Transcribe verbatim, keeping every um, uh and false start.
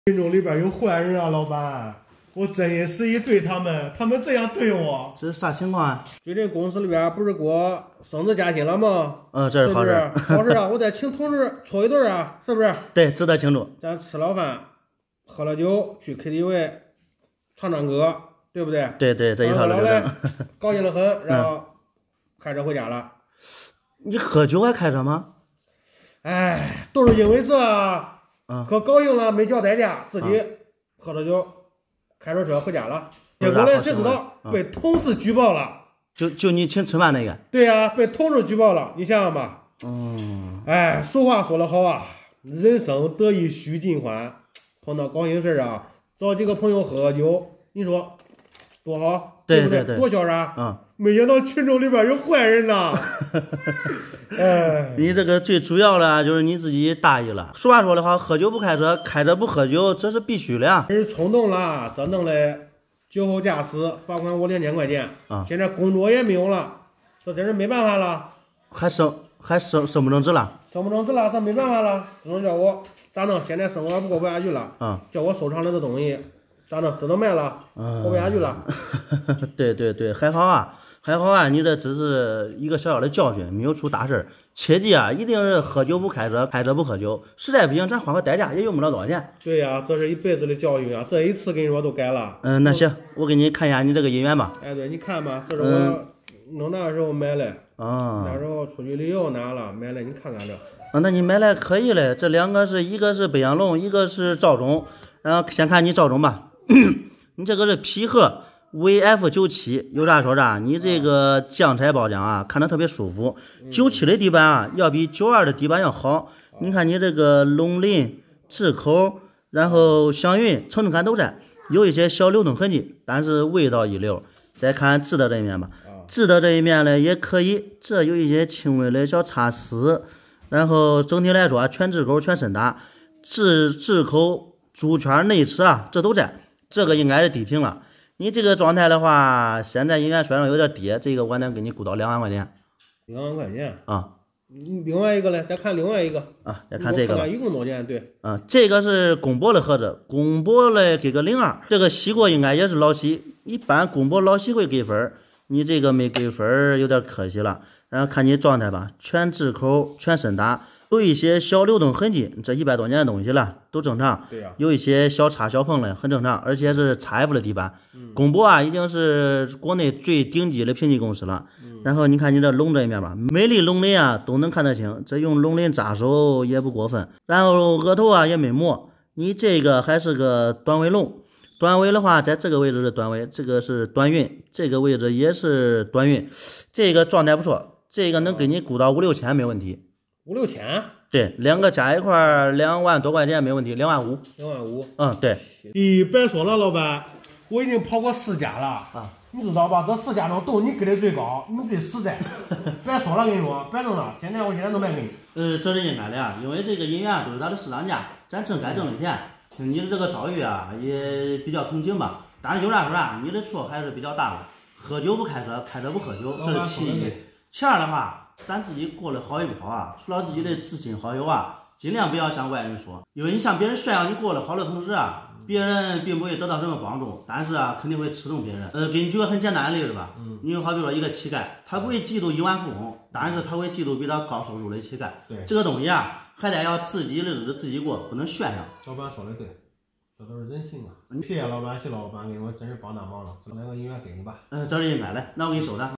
群众里边有坏人啊，老板，我真心实意对他们，他们这样对我， 这是啥情况啊？ 最近公司里边不是给我升职加薪了吗？ 嗯，这是好事， 好事啊！我得请同事搓一顿啊，是不是？ 对，值得庆祝。 咱吃了饭，喝了酒，去 K T V 唱唱歌，对不对？ 对对，这一套流程。 高兴的很，然后开车回家了。 你喝酒还开车吗？ 哎，都是因为这。 嗯， 可高兴了，没交代价，自己喝了酒，开着车回家了。结果呢，谁知道被同事举报了。 就就你请吃饭那个？ 对呀、啊，被同事举报了。你想想吧。 嗯。 哎，俗话说得好啊，人生得意须尽欢。碰到高兴事儿啊，找几个朋友喝喝酒，你说多好， 对不对？ 对对多潇洒。 嗯。 没想到群众里边有坏人呐。哎， 你这个最主要的就是你自己大意了。俗话说的好，喝酒不开车，开车不喝酒，这是必须的呀。 人冲动了，这弄的酒后驾驶罚款我两千块钱啊！ 现在工作也没有了，这真是没办法了。 还升还升升不升职了？ 升不升职了，这没办法了，只能叫我咋弄？现在生活不过不下去了。 啊！ 叫我收藏了的东西咋弄？只能卖了， 嗯、 过不下去了。 对对对，还好啊。还好啊，你这只是一个小小的教训，没有出大事。切记啊，一定是喝酒不开车，开车不喝酒。实在不行，咱花个代驾也用不了多少钱。 对呀、啊，这是一辈子的教训啊！这一次跟你说都改了。 嗯，那行，我给你看一下你这个姻缘吧。 哎，对，你看吧，这是我弄那时候买的。 啊、嗯。 那时候出去旅游拿了买了，你看看这。 啊，那你买来可以嘞。这两个是一个是北洋龙，一个是赵忠。然后先看你赵忠吧。你这个是皮盒。V F 九七有啥说啥，你这个酱菜包浆啊，看着特别舒服。九七的底板啊，要比九二的底板要好。你看你这个龙鳞、炙口，然后香云、层次感都在，有一些小流动痕迹，但是味道一流。再看制的这一面吧，制的这一面呢也可以，这有一些轻微的小擦丝，然后整体来说全炙口、全深达，炙炙口、珠圈、内齿啊，这都在，这个应该是底屏了。你这个状态的话，现在应该虽然有点跌，这个我能给你估到两万块钱。 两万块钱啊？ 另外一个呢？再看另外一个啊，再看这个吧。 一共多少钱？对。 啊，这个是公博的盒子，公博嘞给个零二。这个吸过应该也是老吸，一般公博老吸会给分，你这个没给分，有点可惜了。然后看你状态吧，全炙口，全深达。有一些小流动痕迹，这一百多年的东西了，都正常。 对呀、啊。 有一些小擦小碰的，很正常，而且是 X F 的底板。 嗯。 公博啊，已经是国内最顶级的平级公司了。嗯。然后你看你这龙这一面吧，每粒龙鳞啊都能看得清，这用龙鳞扎手也不过分。然后额头啊也没磨，你这个还是个短尾龙。短尾的话，在这个位置是短尾，这个是短韵，这个位置也是短韵，这个状态不错，这个能给你估到五六千没问题。 五六千， 对，两个加一块两万多块钱没问题，两万五， 两万五， 嗯，对。 咦，别说了，老板，我已经跑过四家了啊，你知道吧？这四家中都你给的最高，你最实在。别说了，跟你说，别弄了，现在我现在都卖给你。 呃，这是应该的啊，因为这个银元都是它的市场价，咱挣该挣的钱。听你的这个遭遇啊，也比较同情吧。但是有啥说啥，你的错还是比较大的。喝酒不开车，开车不喝酒，这是其一。其二的话。咱自己过得好与不好啊，除了自己的知心好友啊，尽量不要向外人说，因为你向别人炫耀你过得好的同时啊，别人并不会得到什么帮助，但是啊，肯定会刺痛别人。呃，给你举个很简单的例子吧，嗯，你就好比说一个乞丐，他不会嫉妒亿万富翁，但是他会嫉妒比他高收入的乞丐。对，这个东西啊，还得要自己的日子自己过，不能炫耀。 老板说的对，这都是人性啊。谢谢老板，谢老板，给我真是帮大忙了，这两个银元给你吧。 呃，这是应该的，那我给你收着。